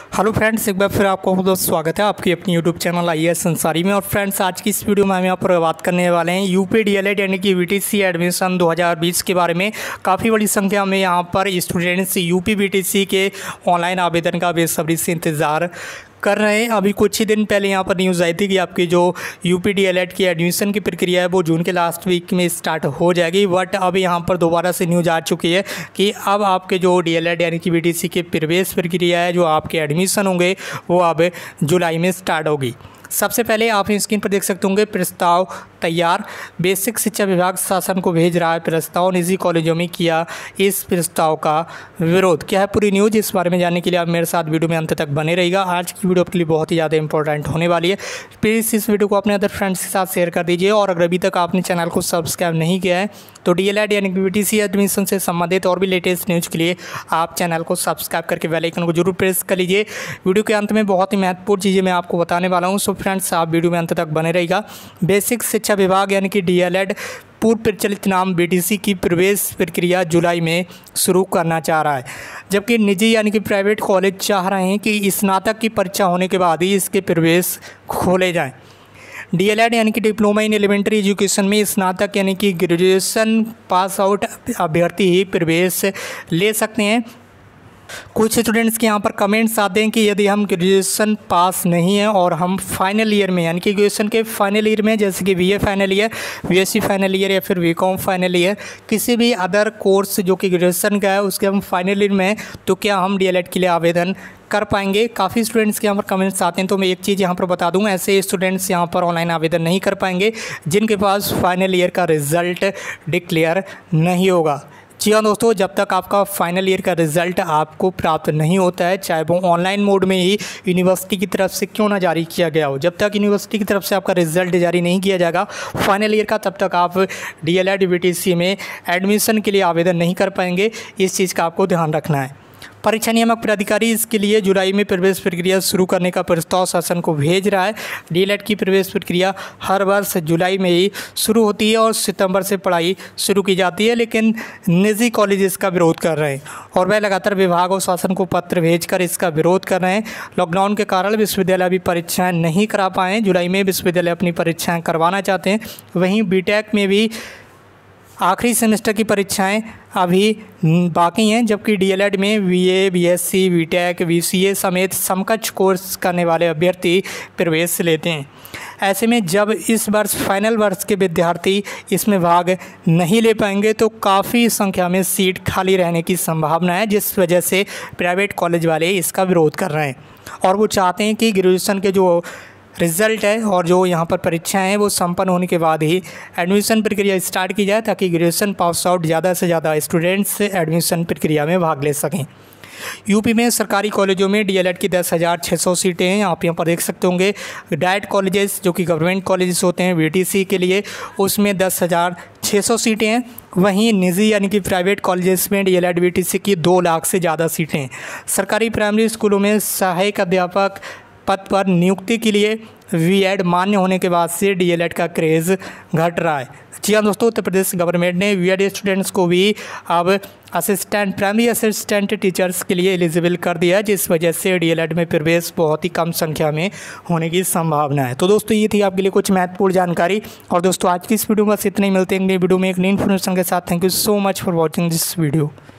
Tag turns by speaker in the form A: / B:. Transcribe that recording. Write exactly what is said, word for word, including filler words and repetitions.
A: Hello friends, एक बार फिर आपको बहुत बहुत स्वागत है आपकी अपनी YouTube channel I A S Sansari में। और फ्रेंड्स, आज की इस वीडियो में हम यहाँ पर बात करने वाले हैं यूपी डीएलएड यानी कि वीटीसी एडमिशन दो हज़ार बीस के बारे में। काफ़ी बड़ी संख्या में यहाँ पर स्टूडेंट्स यूपी वीटीसी के ऑनलाइन आवेदन का बेसब्री से इंतज़ार कर रहे हैं। अभी कुछ ही दिन पहले यहाँ पर न्यूज़ आई थी कि आपकी जो यूपी डीएलएड की एडमिशन की प्रक्रिया है वो जून के लास्ट वीक में स्टार्ट हो जाएगी। बट अब यहाँ पर दोबारा से न्यूज़ आ चुकी है कि अब आपके जो डीएलएड यानी कि वीटीसी की प्रवेश प्रक्रिया है, जो आपके एडमिशन होंगे वो अब जुलाई में स्टार्ट होगी। सबसे पहले आप स्क्रीन पर देख सकते होंगे प्रस्ताव तैयार। बेसिक शिक्षा विभाग शासन को भेज रहा है प्रस्ताव, निजी कॉलेजों में किया इस प्रस्ताव का विरोध। क्या है पूरी न्यूज़, इस बारे में जानने के लिए आप मेरे साथ वीडियो में अंत तक बने रहिएगा। आज की वीडियो आपके लिए बहुत ही ज़्यादा इंपॉर्टेंट होने वाली है। प्लीज़ इस वीडियो को अपने अदर फ्रेंड्स के साथ शेयर कर दीजिए। और अगर अभी तक आपने चैनल को सब्सक्राइब नहीं किया है तो डीएलएड यानी कि वीटीसी एडमिशन से संबंधित और भी लेटेस्ट न्यूज़ के लिए आप चैनल को सब्सक्राइब करके बेल आइकन को जरूर प्रेस कर लीजिए। वीडियो के अंत में बहुत ही महत्वपूर्ण चीज़ें मैं आपको बताने वाला हूँ, सो फ्रेंड्स आप वीडियो में अंत तक बने रहिएगा। बेसिक शिक्षा विभाग यानी कि डीएलएड पूर्व प्रचलित नाम बीटीसी की प्रवेश प्रक्रिया जुलाई में शुरू करना चाह रहा है, जबकि निजी यानी कि प्राइवेट कॉलेज चाह रहे हैं कि स्नातक की परीक्षा होने के बाद ही इसके प्रवेश खोले जाएं। डीएलएड यानी कि डिप्लोमा इन एलिमेंट्री एजुकेशन में स्नातक यानी कि ग्रेजुएशन पास आउट अभ्यर्थी ही प्रवेश ले सकते हैं। कुछ स्टूडेंट्स के यहाँ पर कमेंट्स आते हैं कि यदि हम ग्रेजुएशन पास नहीं है और हम फाइनल ईयर में यानी कि ग्रेजुएशन के फाइनल ईयर में, जैसे कि BA final year, BSc final year या फिर बीकॉम फाइनल ईयर, किसी भी अदर कोर्स जो कि ग्रेजुएशन का है उसके हम फाइनल ईयर में, तो क्या हम डीएलएड के लिए आवेदन कर पाएंगे। काफ़ी स्टूडेंट्स के यहाँ पर कमेंट्स आते हैं, तो मैं एक चीज़ यहाँ पर बता दूँ, ऐसे स्टूडेंट्स यहाँ पर ऑनलाइन आवेदन नहीं कर पाएंगे जिनके पास फाइनल ईयर का रिज़ल्ट डिक्लेयर नहीं होगा। जी हाँ दोस्तों, जब तक आपका फाइनल ईयर का रिज़ल्ट आपको प्राप्त नहीं होता है, चाहे वो ऑनलाइन मोड में ही यूनिवर्सिटी की तरफ से क्यों ना जारी किया गया हो, जब तक यूनिवर्सिटी की तरफ से आपका रिज़ल्ट जारी नहीं किया जाएगा फाइनल ईयर का, तब तक आप डीएलएड वीटीसी में एडमिशन के लिए आवेदन नहीं कर पाएंगे। इस चीज़ का आपको ध्यान रखना है। परीक्षा नियामक प्राधिकारी इसके लिए जुलाई में प्रवेश प्रक्रिया शुरू करने का प्रस्ताव शासन को भेज रहा है। डीएलएड की प्रवेश प्रक्रिया हर वर्ष जुलाई में ही शुरू होती है और सितंबर से पढ़ाई शुरू की जाती है, लेकिन निजी कॉलेज इसका विरोध कर रहे हैं और वह लगातार विभाग और शासन को पत्र भेजकर इसका विरोध कर रहे हैं। लॉकडाउन के कारण विश्वविद्यालय अभी परीक्षाएँ नहीं करा पाए। जुलाई में विश्वविद्यालय अपनी परीक्षाएँ करवाना चाहते हैं। वहीं बीटेक में भी आखिरी सेमेस्टर की परीक्षाएं अभी बाकी हैं, जबकि डीएलएड में बीए, बीएससी, बीटेक, बीसीए समेत समकक्ष कोर्स करने वाले अभ्यर्थी प्रवेश लेते हैं। ऐसे में जब इस वर्ष फाइनल वर्ष के विद्यार्थी इसमें भाग नहीं ले पाएंगे तो काफ़ी संख्या में सीट खाली रहने की संभावना है, जिस वजह से प्राइवेट कॉलेज वाले इसका विरोध कर रहे हैं और वो चाहते हैं कि ग्रेजुएशन के जो रिज़ल्ट है और जो यहाँ पर परीक्षाएं हैं वो संपन्न होने के बाद ही एडमिशन प्रक्रिया स्टार्ट की जाए, ताकि ग्रेजुएशन पास आउट ज़्यादा से ज़्यादा स्टूडेंट्स एडमिशन प्रक्रिया में भाग ले सकें। यूपी में सरकारी कॉलेजों में डीएलएड की दस हज़ार छः सौ सीटें हैं, आप यहाँ पर देख सकते होंगे। डाइट कॉलेजेस जो कि गवर्नमेंट कॉलेजेस होते हैं वीटीसी के लिए, उसमें दस हज़ार छः सौ सीटें हैं। वहीं निजी यानी कि प्राइवेट कॉलेजेस में डीएलएड वीटीसी की दो लाख से ज़्यादा सीटें हैं। सरकारी प्राइमरी स्कूलों में सहायक अध्यापक पद पर नियुक्ति के लिए बीएड मान्य होने के बाद से डीएलएड का क्रेज़ घट रहा है। जी हाँ दोस्तों, उत्तर प्रदेश गवर्नमेंट ने बीएड स्टूडेंट्स को भी अब असिस्टेंट प्राइमरी असिस्टेंट टीचर्स के लिए एलिजिबल कर दिया है, जिस वजह से डीएलएड में प्रवेश बहुत ही कम संख्या में होने की संभावना है। तो दोस्तों, ये थी आपके लिए कुछ महत्वपूर्ण जानकारी। और दोस्तों, आज की इस वीडियो में बस इतने ही। मिलते हैं अगली वीडियो में एक नई इन्फॉर्मेशन के साथ। Thank you so much for watching this video.